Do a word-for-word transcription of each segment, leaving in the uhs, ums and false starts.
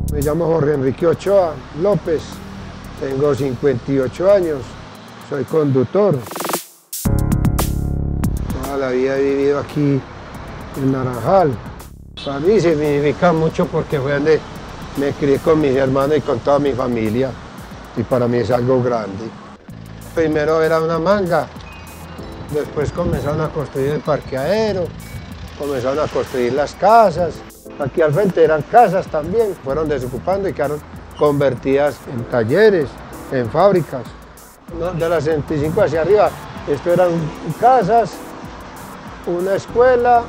Me llamo Jorge Enrique Ochoa López, tengo cincuenta y ocho años, soy conductor. Toda la vida he vivido aquí en Naranjal. Para mí significa mucho porque fue donde me crié con mis hermanos y con toda mi familia, y para mí es algo grande. Primero era una manga, después comenzaron a construir el parqueadero, comenzaron a construir las casas. Aquí al frente eran casas también, fueron desocupando y quedaron convertidas en talleres, en fábricas. De las sesenta y cinco hacia arriba, esto eran casas, una escuela,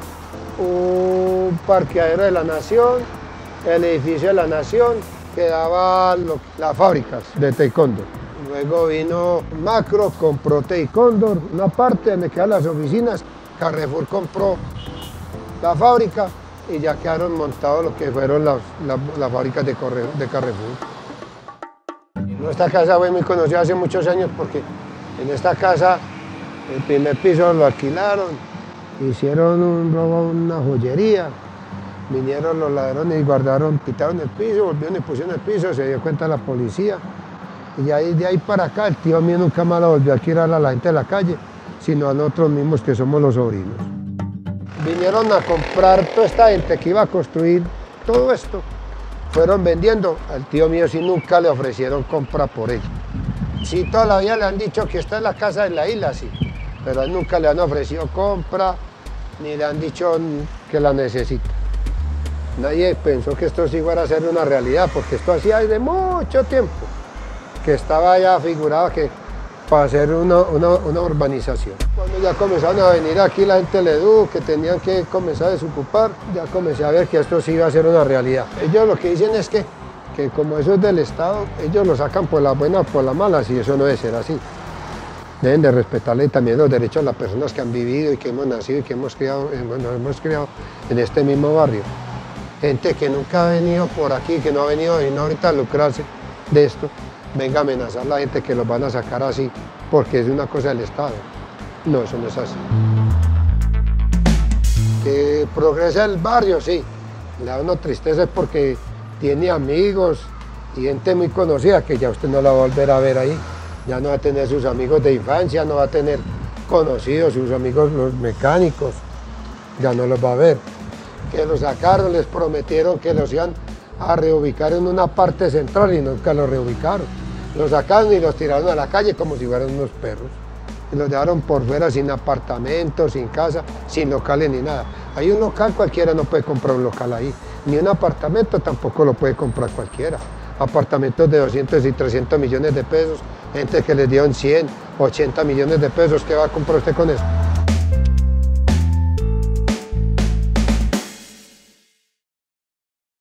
un parqueadero de la Nación, el edificio de la Nación, que daba lo, las fábricas de taekwondo. Luego vino Macro, compró taekwondo, una parte donde quedan las oficinas, Carrefour compró la fábrica y ya quedaron montados lo que fueron las, las, las fábricas de, Corre, de Carrefour. Esta casa fue muy conocida hace muchos años porque en esta casa el primer piso lo alquilaron, hicieron un robo, una joyería, vinieron los ladrones y guardaron, quitaron el piso, volvieron y pusieron el piso, se dio cuenta la policía. Y ahí, de ahí para acá el tío mío nunca más la volvió a alquilar a la gente de la calle, sino a nosotros mismos que somos los sobrinos. Vinieron a comprar toda esta gente que iba a construir todo esto, fueron vendiendo, al tío mío sí nunca le ofrecieron compra por ella. Sí, toda la vida le han dicho que esta es la casa de la isla, sí, pero a él nunca le han ofrecido compra, ni le han dicho que la necesita. Nadie pensó que esto sí fuera a ser una realidad, porque esto hacía desde mucho tiempo, que estaba ya figurado que para hacer una, una, una urbanización. Cuando ya comenzaron a venir aquí la gente del Edu, que tenían que comenzar a desocupar, ya comencé a ver que esto sí iba a ser una realidad. Ellos lo que dicen es que, que como eso es del Estado, ellos lo sacan por la buena o por la mala, y eso no debe ser así. Deben de respetarle también los derechos a las personas que han vivido y que hemos nacido y que hemos criado, nos hemos criado en este mismo barrio. Gente que nunca ha venido por aquí, que no ha venido y no ahorita a lucrarse de esto, venga a amenazar a la gente que los van a sacar así, porque es una cosa del Estado. No, eso no es así. Que progresa el barrio, sí. Le da una tristeza porque tiene amigos y gente muy conocida que ya usted no la va a volver a ver ahí. Ya no va a tener sus amigos de infancia, no va a tener conocidos, sus amigos los mecánicos, ya no los va a ver. Que los sacaron, les prometieron que los iban a reubicar en una parte central y nunca los reubicaron. Los sacaron y los tiraron a la calle como si fueran unos perros. Y los dejaron por fuera sin apartamentos, sin casa, sin locales ni nada. Hay un local, cualquiera no puede comprar un local ahí. Ni un apartamento tampoco lo puede comprar cualquiera. Apartamentos de doscientos y trescientos millones de pesos, gente que les dieron cien, ochenta millones de pesos, ¿qué va a comprar usted con eso?